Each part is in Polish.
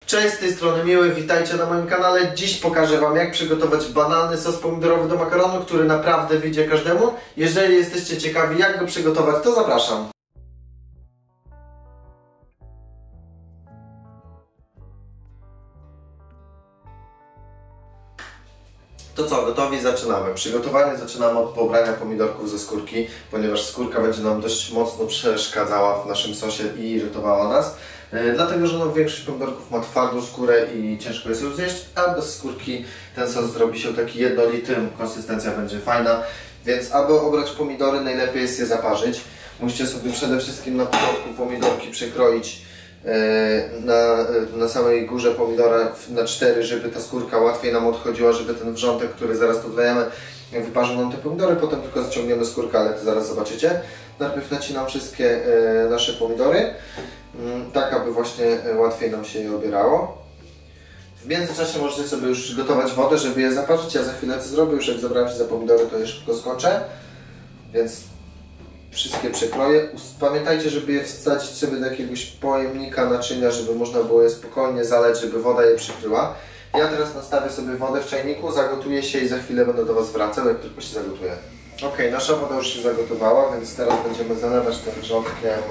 Cześć, z tej strony Miły, witajcie na moim kanale. Dziś pokażę Wam, jak przygotować banalny sos pomidorowy do makaronu, który naprawdę wyjdzie każdemu. Jeżeli jesteście ciekawi, jak go przygotować, to zapraszam. To co, gotowi? Zaczynamy. Przygotowanie zaczynamy od pobrania pomidorków ze skórki, ponieważ skórka będzie nam dość mocno przeszkadzała w naszym sosie i irytowała nas. Dlatego, że większość pomidorków ma twardą skórę i ciężko jest ją zjeść, a bez skórki ten sos zrobi się taki jednolity, konsystencja będzie fajna. Więc aby obrać pomidory, najlepiej jest je zaparzyć. Musicie sobie przede wszystkim na początku pomidorki przekroić na samej górze pomidora na 4, żeby ta skórka łatwiej nam odchodziła, żeby ten wrzątek, który zaraz tu wlejemy, wyparzył nam te pomidory, potem tylko ściągniemy skórkę, ale to zaraz zobaczycie. Najpierw nacinam wszystkie nasze pomidory, tak aby właśnie łatwiej nam się je obierało. W międzyczasie możecie sobie już przygotować wodę, żeby je zaparzyć. Ja za chwilę to zrobię, już jak zabrałem się za pomidory, to je szybko skoczę, więc wszystkie przekroję. Pamiętajcie, żeby je wsadzić sobie do jakiegoś pojemnika, naczynia, żeby można było je spokojnie zalać, żeby woda je przykryła. Ja teraz nastawię sobie wodę w czajniku, zagotuję się i za chwilę będę do Was wracał, jak tylko się zagotuje. Ok, nasza woda już się zagotowała, więc teraz będziemy zalewać tym wrzątkiem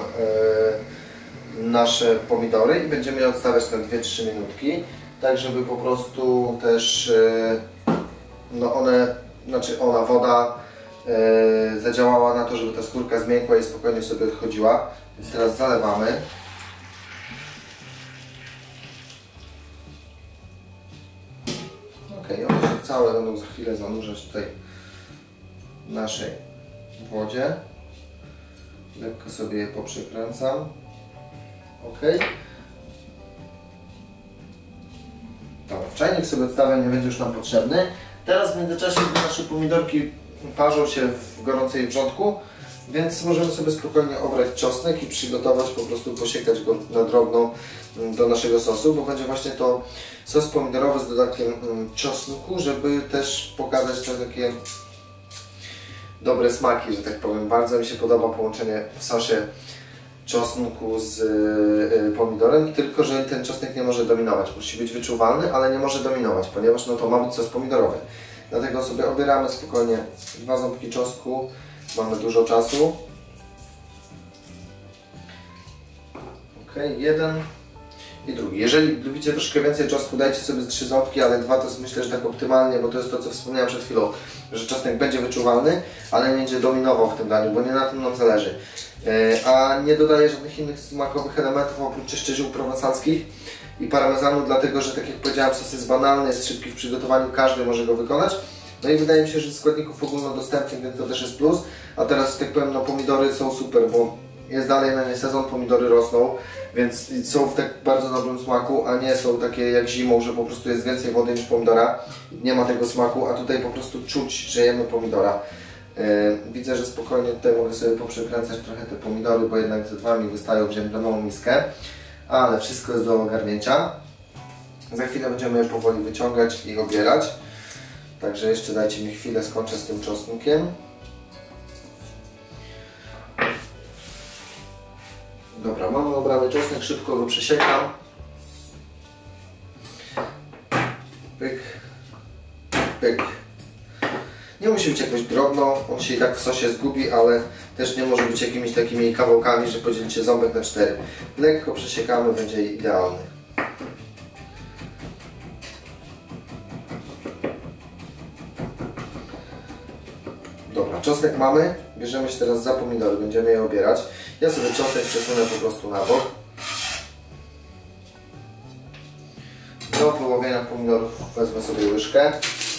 nasze pomidory i będziemy je odstawiać na 2-3 minutki, tak żeby po prostu też ona, woda zadziałała na to, żeby ta skórka zmiękła i spokojnie sobie odchodziła. Więc teraz zalewamy. Ok, one się całe będą za chwilę zanurzać tutaj w naszej wodzie. Lekko sobie je poprzekręcam. Ok. Dobra, czajnik sobie odstawiam, nie będzie już nam potrzebny. Teraz w międzyczasie nasze pomidorki parzą się w gorącej wrzątku, więc możemy sobie spokojnie obrać czosnek i przygotować, po prostu posiekać go na drobno do naszego sosu, bo będzie właśnie to sos pomidorowy z dodatkiem czosnku, żeby też pokazać te takie dobre smaki, że tak powiem. Bardzo mi się podoba połączenie w sosie czosnku z pomidorem, tylko że ten czosnek nie może dominować. Musi być wyczuwalny, ale nie może dominować, ponieważ no to ma być sos pomidorowy. Dlatego sobie obieramy spokojnie 2 ząbki czosnku, mamy dużo czasu. Ok, jeden i drugi. Jeżeli lubicie troszkę więcej czosnku, dajcie sobie 3 ząbki, ale 2 to jest, myślę, że tak optymalnie, bo to jest to, co wspomniałem przed chwilą, że czosnek będzie wyczuwalny, ale nie będzie dominował w tym daniu, bo nie na tym nam zależy. A nie dodaję żadnych innych smakowych elementów oprócz jeszcze ziół prowansalskich i parmezanu, dlatego że, tak jak powiedziałem, sos jest banalny, jest szybki w przygotowaniu, każdy może go wykonać. No i wydaje mi się, że składników ogólnodostępnych, więc to też jest plus. A teraz, tak powiem, no pomidory są super, bo jest dalej na nie sezon, pomidory rosną, więc są w tak bardzo dobrym smaku, a nie są takie jak zimą, że po prostu jest więcej wody niż pomidora. Nie ma tego smaku, a tutaj po prostu czuć, że jemy pomidora. Widzę, że spokojnie tutaj mogę sobie poprzekręcać trochę te pomidory, bo jednak ze 2 mi wystają, wziąłem małą miskę. Ale wszystko jest do ogarnięcia. Za chwilę będziemy je powoli wyciągać i obierać. Także jeszcze dajcie mi chwilę, skończę z tym czosnkiem. Dobra, mamy obrany czosnek, szybko go przesiekam. Pyk, pyk. Nie musi być jakoś drobno, on się i tak w sosie zgubi, ale też nie może być jakimiś takimi kawałkami, że podzielicie ząbek na 4. Lekko przesiekamy, będzie idealny. Dobra, czosnek mamy, bierzemy się teraz za pomidory, będziemy je obierać. Ja sobie czosnek przesunę po prostu na bok. Do wyłowienia pomidorów wezmę sobie łyżkę.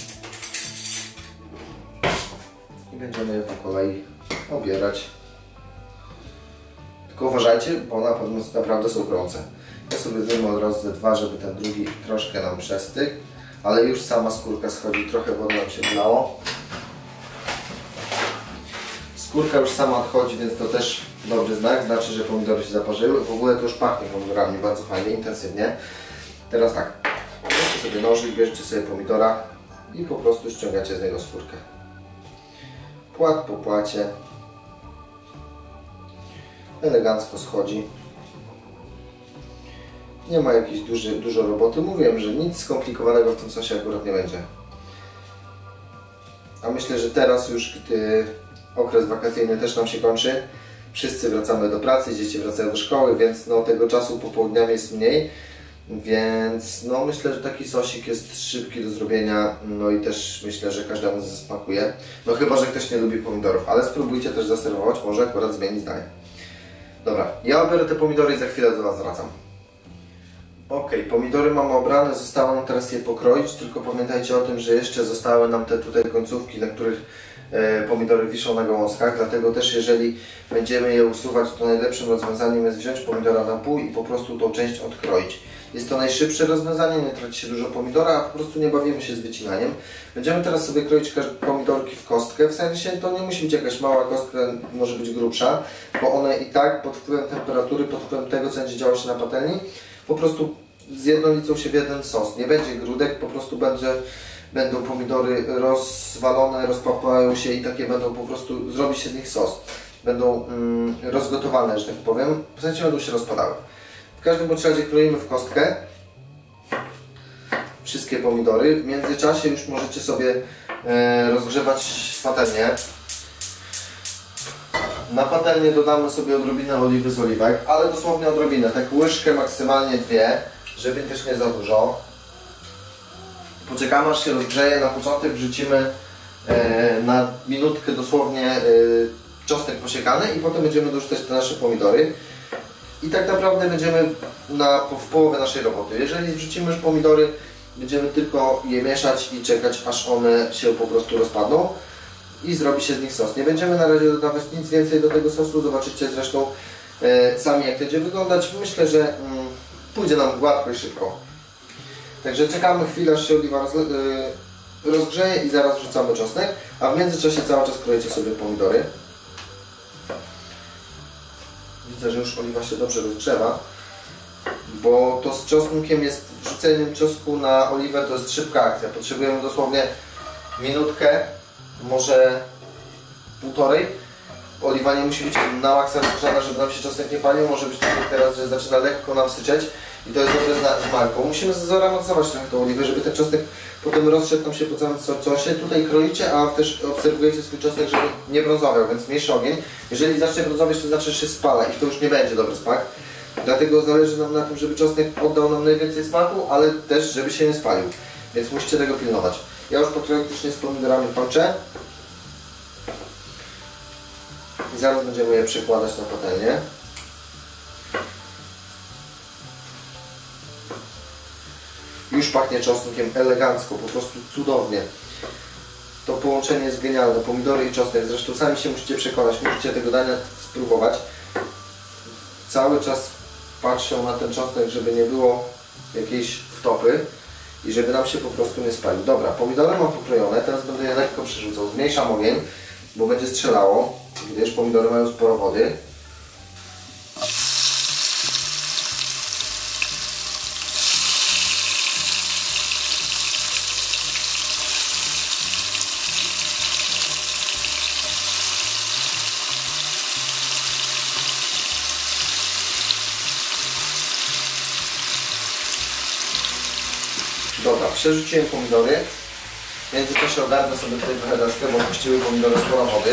I będziemy je po kolei obierać. Tylko uważajcie, bo na pewno naprawdę są gorące. Ja sobie wyjmę od razu ze 2, żeby ten drugi troszkę nam przestygł. Ale już sama skórka schodzi, trochę wody nam się wlało. Skórka już sama odchodzi, więc to też dobry znak, znaczy, że pomidory się zaparzyły. W ogóle to już pachnie pomidorami bardzo fajnie, intensywnie. Teraz tak, bierzcie sobie nożyk, bierzcie sobie pomidora i po prostu ściągacie z niego skórkę. Płat po płacie. Elegancko schodzi. Nie ma jakiejś dużo roboty. Mówiłem, że nic skomplikowanego w tym sosie akurat nie będzie. A myślę, że teraz już, gdy okres wakacyjny też nam się kończy, wszyscy wracamy do pracy, dzieci wracają do szkoły, więc no, tego czasu popołudniami jest mniej. Więc no, myślę, że taki sosik jest szybki do zrobienia, no i też myślę, że każdemu zasmakuje. No chyba, że ktoś nie lubi pomidorów, ale spróbujcie też zaserwować, może akurat zmieni zdanie. Dobra, ja obiorę te pomidory i za chwilę do Was wracam. Ok, pomidory mamy obrane, zostało nam teraz je pokroić, tylko pamiętajcie o tym, że jeszcze zostały nam te tutaj końcówki, na których pomidory wiszą na gałązkach, dlatego też jeżeli będziemy je usuwać, to najlepszym rozwiązaniem jest wziąć pomidora na pół i po prostu tą część odkroić. Jest to najszybsze rozwiązanie, nie traci się dużo pomidora, a po prostu nie bawimy się z wycinaniem. Będziemy teraz sobie kroić pomidorki w kostkę, w sensie to nie musi być jakaś mała kostka, może być grubsza, bo one i tak pod wpływem temperatury, pod wpływem tego, co będzie działo się na patelni, po prostu zjednolicą się w jeden sos. Nie będzie grudek, po prostu będą pomidory rozwalone, rozpapają się i takie będą po prostu, zrobi się z nich sos. Będą rozgotowane, że tak powiem, w sensie będą się rozpadały. W każdym bądź razie kroimy w kostkę wszystkie pomidory. W międzyczasie już możecie sobie rozgrzewać patelnię. Na patelnię dodamy sobie odrobinę oliwy z oliwek, ale dosłownie odrobinę, tak łyżkę, maksymalnie dwie, żeby też nie za dużo. Poczekamy, aż się rozgrzeje, na początek wrzucimy na minutkę dosłownie czosnek posiekany i potem będziemy dorzucać te nasze pomidory. I tak naprawdę będziemy w połowę naszej roboty. Jeżeli wrzucimy już pomidory, będziemy tylko je mieszać i czekać, aż one się po prostu rozpadną i zrobi się z nich sos. Nie będziemy na razie dodawać nic więcej do tego sosu, zobaczycie zresztą sami, jak to będzie wyglądać. Myślę, że pójdzie nam gładko i szybko. Także czekamy chwilę, aż się oliwa rozgrzeje i zaraz wrzucamy czosnek, a w międzyczasie cały czas krojecie sobie pomidory. Widzę, że już oliwa się dobrze rozgrzewa, bo to z czosnkiem jest, wrzuceniem czosnku na oliwę to jest szybka akcja. Potrzebujemy dosłownie minutkę, może półtorej. Oliwa nie musi być na maksa rozgrzana, żeby nam się czosnek nie palił. Może być tak jak teraz, że zaczyna lekko nam syczeć i to jest dobre z marką. Musimy zaaromatyzować trochę tą oliwę, żeby ten czosnek potem rozszedł nam się po całym sosie. Tutaj kroicie, a też obserwujecie swój czosnek, żeby nie brązowiał, więc mniejszy ogień. Jeżeli zacznie brązowieć, to znaczy, że się spala i to już nie będzie dobry smak. Dlatego zależy nam na tym, żeby czosnek oddał nam najwięcej smaku, ale też żeby się nie spalił. Więc musicie tego pilnować. Ja już praktycznie z pomidorami kończę. I zaraz będziemy je przekładać na patelnię. Już pachnie czosnkiem elegancko, po prostu cudownie. To połączenie jest genialne, pomidory i czosnek. Zresztą sami się musicie przekonać, musicie tego dania spróbować. Cały czas patrzę na ten czosnek, żeby nie było jakiejś wtopy i żeby nam się po prostu nie spalił. Dobra, pomidory mam pokrojone, teraz będę je lekko przerzucał. Zmniejszam ogień, bo będzie strzelało, gdyż pomidory mają sporo wody. Dobra, przerzuciłem pomidory. W międzyczasie ogarnę sobie tutaj trochę deskę, bo puściły pomidory sporo wody.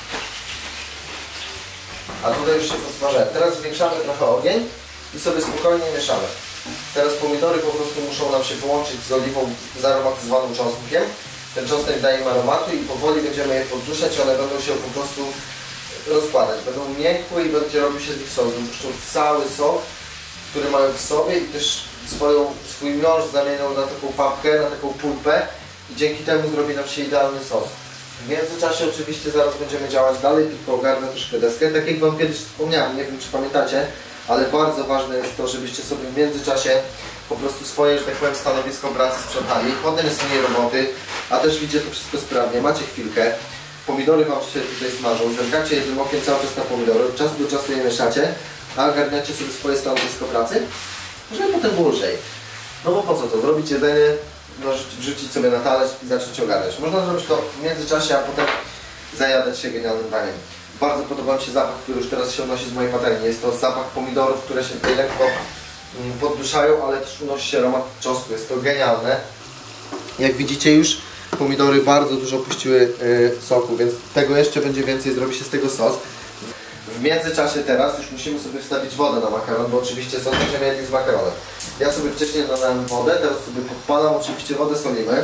A tutaj już się podsmażają. Teraz zwiększamy trochę ogień i sobie spokojnie mieszamy. Teraz pomidory po prostu muszą nam się połączyć z oliwą zaromatyzowaną czosnkiem. Ten czosnek daje im aromatu i powoli będziemy je podduszać, one będą się po prostu rozkładać. Będą miękkie i będzie robił się z nich sos. Wypuszczą cały sok, który mają w sobie i też swój miąższ zamienią na taką papkę, na taką pulpę i dzięki temu zrobi nam się idealny sos. W międzyczasie oczywiście zaraz będziemy działać dalej, tylko ogarnę troszkę deskę. Tak jak Wam kiedyś wspomniałem, nie wiem czy pamiętacie, ale bardzo ważne jest to, żebyście sobie w międzyczasie po prostu swoje, że tak powiem, stanowisko pracy sprzątali. Potem jest mniej roboty, a też idzie to wszystko sprawnie. Macie chwilkę, pomidory Wam się tutaj smażą, zerkacie jednym okiem cały czas na pomidory, od czasu do czasu je mieszacie, a ogarniacie sobie swoje stanowisko pracy, żeby potem było lżej. No bo po co to? Zrobić jedzenie, wrzucić sobie na talerz i zacząć ogarniać. Można zrobić to w międzyczasie, a potem zajadać się genialnym daniem. Bardzo podoba mi się zapach, który już teraz się unosi z mojej patelni. Jest to zapach pomidorów, które się tutaj lekko podduszają, ale też unosi się aromat czosnku. Jest to genialne. Jak widzicie już pomidory bardzo dużo puściły soku, więc tego jeszcze będzie więcej, zrobi się z tego sos. W międzyczasie teraz już musimy sobie wstawić wodę na makaron, bo oczywiście sos będziemy jedli z makaronem. Ja sobie wcześniej dodałem wodę, teraz sobie podpalam, oczywiście wodę solimy.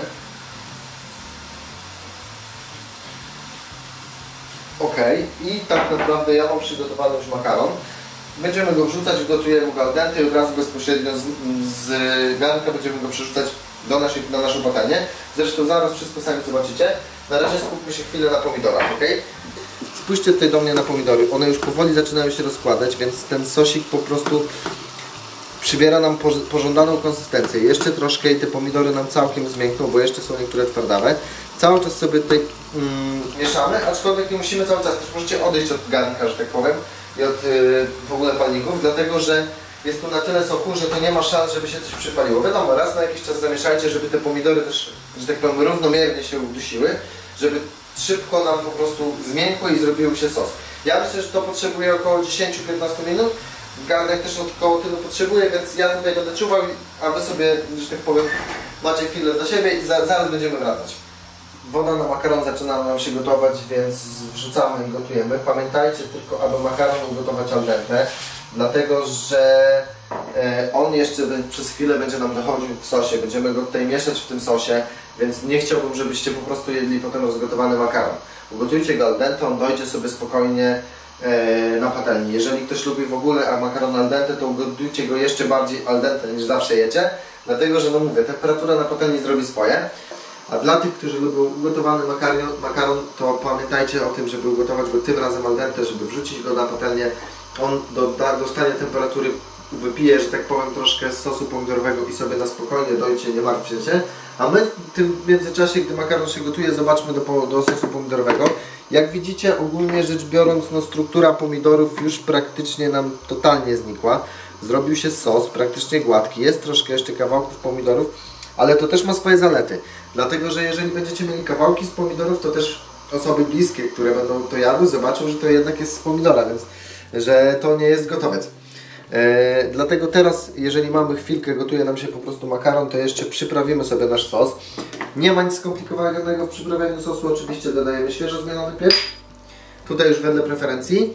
Ok, i tak naprawdę ja mam przygotowany już makaron. Będziemy go wrzucać, gotujemy go al dente i od razu bezpośrednio z garnka będziemy go przerzucać na naszą patelnię. Zresztą zaraz wszystko sami zobaczycie. Na razie skupmy się chwilę na pomidorach, ok? Spójrzcie tutaj do mnie na pomidory. One już powoli zaczynają się rozkładać, więc ten sosik po prostu przybiera nam pożądaną konsystencję. Jeszcze troszkę i te pomidory nam całkiem zmiękną, bo jeszcze są niektóre twardawe. Cały czas sobie tutaj mieszamy, aczkolwiek nie musimy cały czas. Też możecie odejść od garnka, że tak powiem, i od w ogóle palników, dlatego że jest tu na tyle soku, że to nie ma szans, żeby się coś przypaliło. Wiadomo, raz na jakiś czas zamieszajcie, żeby te pomidory też, że tak powiem, równomiernie się udusiły, żeby szybko nam po prostu zmiękły i zrobił się sos. Ja myślę, że to potrzebuje około 10-15 minut. Garnek też około tylu potrzebuje, więc ja tutaj będę czuwał, a wy sobie, że tak powiem, macie chwilę dla siebie i zaraz będziemy wracać. Woda na makaron zaczyna nam się gotować, więc wrzucamy i gotujemy. Pamiętajcie tylko, aby makaron ugotować al dente, dlatego że on jeszcze przez chwilę będzie nam dochodził w sosie. Będziemy go tutaj mieszać w tym sosie, więc nie chciałbym, żebyście po prostu jedli potem rozgotowany makaron. Ugotujcie go al dente, on dojdzie sobie spokojnie na patelni. Jeżeli ktoś lubi w ogóle makaron al dente, to ugotujcie go jeszcze bardziej al dente niż zawsze jecie, dlatego że, no mówię, temperatura na patelni zrobi swoje. A dla tych, którzy lubią ugotowany makaron, to pamiętajcie o tym, żeby ugotować go tym razem al dente, żeby wrzucić go na patelnię. On dostanie temperatury, wypije, że tak powiem, troszkę z sosu pomidorowego i sobie na spokojnie dojdzie, nie martwcie się. A my w tym międzyczasie, gdy makaron się gotuje, zobaczmy do sosu pomidorowego. Jak widzicie, ogólnie rzecz biorąc, no, struktura pomidorów już praktycznie nam totalnie znikła. Zrobił się sos, praktycznie gładki, jest troszkę jeszcze kawałków pomidorów, ale to też ma swoje zalety. Dlatego, że jeżeli będziecie mieli kawałki z pomidorów, to też osoby bliskie, które będą to jadły, zobaczą, że to jednak jest z pomidora, więc że to nie jest gotowiec. Dlatego teraz, jeżeli mamy chwilkę, gotuje nam się po prostu makaron, to jeszcze przyprawimy sobie nasz sos. Nie ma nic skomplikowanego w przyprawianiu sosu, oczywiście dodajemy świeżo zmielony pieprz. Tutaj już wedle preferencji.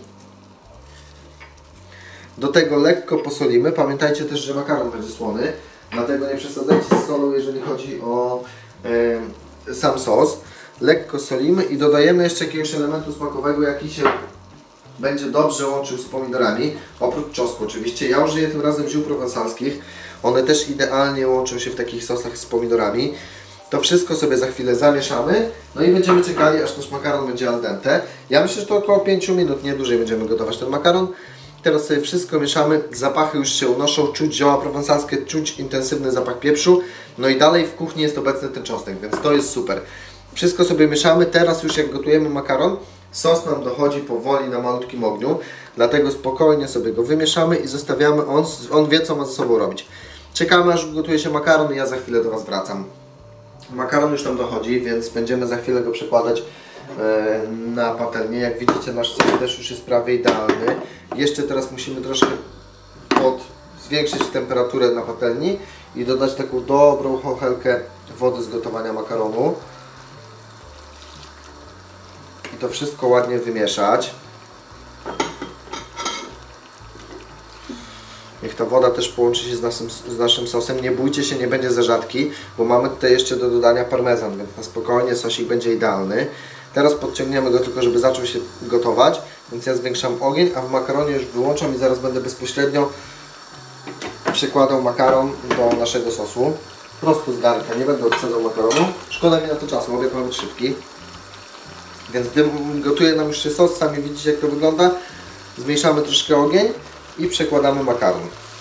Do tego lekko posolimy. Pamiętajcie też, że makaron będzie słony, dlatego nie przesadzajcie z solą, jeżeli chodzi o sam sos. Lekko solimy i dodajemy jeszcze jakiegoś elementu smakowego, jaki się będzie dobrze łączył z pomidorami, oprócz czosnku oczywiście. Ja użyję tym razem ziół prowansalskich. One też idealnie łączą się w takich sosach z pomidorami. To wszystko sobie za chwilę zamieszamy, no i będziemy czekali, aż nasz makaron będzie al dente. Ja myślę, że to około 5 minut, nie dłużej będziemy gotować ten makaron. Teraz sobie wszystko mieszamy, zapachy już się unoszą, czuć zioła prowansalskie, czuć intensywny zapach pieprzu. No i dalej w kuchni jest obecny ten czosnek, więc to jest super. Wszystko sobie mieszamy, teraz już jak gotujemy makaron, sos nam dochodzi powoli na malutkim ogniu, dlatego spokojnie sobie go wymieszamy i zostawiamy, on wie co ma ze sobą robić. Czekamy aż gotuje się makaron i ja za chwilę do Was wracam. Makaron już nam dochodzi, więc będziemy za chwilę go przekładać na patelnię. Jak widzicie, nasz sos też już jest prawie idealny. Jeszcze teraz musimy troszkę zwiększyć temperaturę na patelni i dodać taką dobrą chochelkę wody z gotowania makaronu. I to wszystko ładnie wymieszać. Niech ta woda też połączy się z naszym sosem. Nie bójcie się, nie będzie za rzadki, bo mamy tutaj jeszcze do dodania parmezan, więc na spokojnie sosik będzie idealny. Teraz podciągniemy go tylko, żeby zaczął się gotować, więc ja zwiększam ogień, a w makaronie już wyłączam i zaraz będę bezpośrednio przykładał makaron do naszego sosu. Prosto z garnka, nie będę odsadzał makaronu. Szkoda mi na to czasu, obiad ma być szybki. Więc gdy gotuje nam już się sos, sami widzicie jak to wygląda. Zmniejszamy troszkę ogień i przekładamy makaron.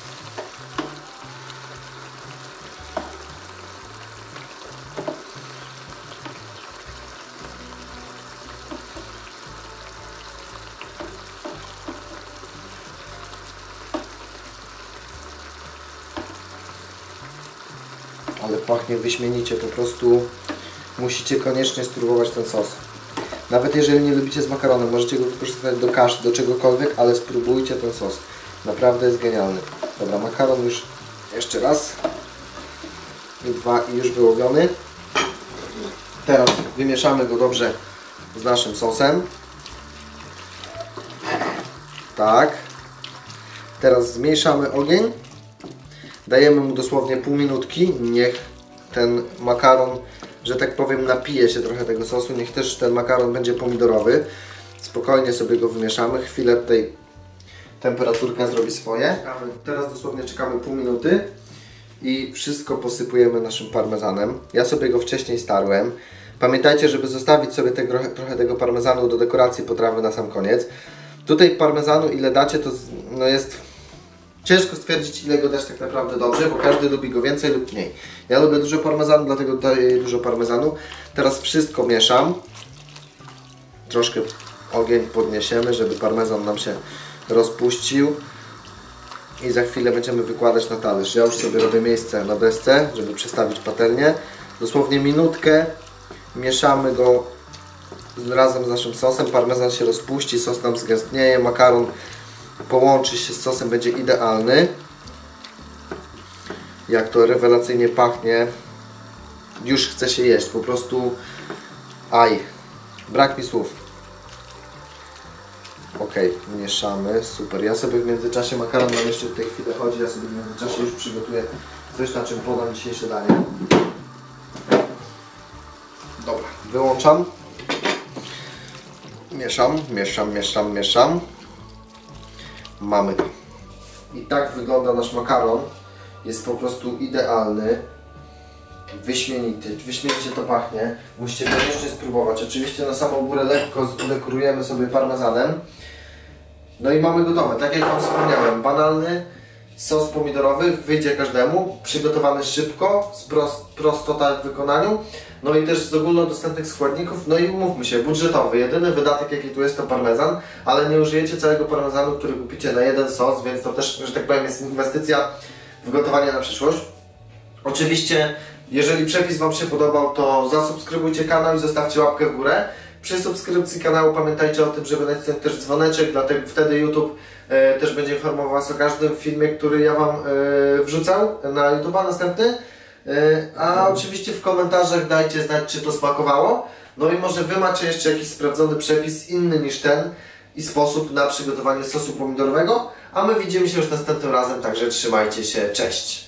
Ale pachnie wyśmienicie, po prostu musicie koniecznie spróbować ten sos. Nawet jeżeli nie lubicie z makaronem, możecie go wykorzystać do kasz, do czegokolwiek, ale spróbujcie ten sos. Naprawdę jest genialny. Dobra, makaron już jeszcze raz i dwa i już wyłowiony. Teraz wymieszamy go dobrze z naszym sosem. Tak. Teraz zmniejszamy ogień. Dajemy mu dosłownie pół minutki. Niech ten makaron, że tak powiem, napije się trochę tego sosu. Niech też ten makaron będzie pomidorowy. Spokojnie sobie go wymieszamy. Chwilę tutaj temperaturka zrobi swoje. Teraz dosłownie czekamy pół minuty i wszystko posypujemy naszym parmezanem. Ja sobie go wcześniej starłem. Pamiętajcie, żeby zostawić sobie trochę tego parmezanu do dekoracji potrawy na sam koniec. Tutaj parmezanu ile dacie, to no jest ciężko stwierdzić, ile go dać tak naprawdę dobrze, bo każdy lubi go więcej lub mniej. Ja lubię dużo parmezanu, dlatego daję dużo parmezanu. Teraz wszystko mieszam. Troszkę ogień podniesiemy, żeby parmezan nam się rozpuścił. I za chwilę będziemy wykładać na talerz. Ja już sobie robię miejsce na desce, żeby przestawić patelnię. Dosłownie minutkę mieszamy go razem z naszym sosem. Parmezan się rozpuści, sos nam zgęstnieje, makaron połączy się z sosem, będzie idealny. Jak to rewelacyjnie pachnie. Już chce się jeść, po prostu aj, brak mi słów. Ok, mieszamy, super. Ja sobie w międzyczasie, makaron nam jeszcze w tej chwili chodzi, ja sobie w międzyczasie już przygotuję coś, na czym podam dzisiejsze danie. Dobra, wyłączam. Mieszam. Mamy to. I tak wygląda nasz makaron. Jest po prostu idealny. Wyśmienicie to pachnie. Musicie koniecznie spróbować. Oczywiście na samą górę lekko dekorujemy sobie parmezanem. No i mamy gotowe. Tak jak Wam wspomniałem, banalny sos pomidorowy wyjdzie każdemu. Przygotowany szybko, prostota w wykonaniu. No i też z ogólnodostępnych składników. No i umówmy się, budżetowy. Jedyny wydatek jaki tu jest to parmezan, ale nie użyjecie całego parmezanu, który kupicie na jeden sos, więc to też, że tak powiem, jest inwestycja w gotowanie na przyszłość. Oczywiście, jeżeli przepis Wam się podobał, to zasubskrybujcie kanał i zostawcie łapkę w górę. Przy subskrypcji kanału pamiętajcie o tym, żeby nacisnąć też dzwoneczek, dlatego wtedy YouTube też będzie informował Was o każdym filmie, który ja Wam wrzucał na YouTube'a następny. A oczywiście w komentarzach dajcie znać, czy to smakowało. No i może Wy macie jeszcze jakiś sprawdzony przepis inny niż ten i sposób na przygotowanie sosu pomidorowego. A my widzimy się już następnym razem, także trzymajcie się, cześć!